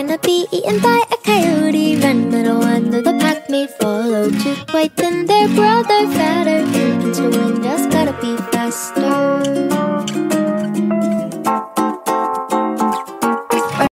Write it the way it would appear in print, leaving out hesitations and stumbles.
gonna be eaten by a coyote. Run, little one, though the pack may follow. Too quite thin, their brother fatter. Into the wind, just gotta be faster.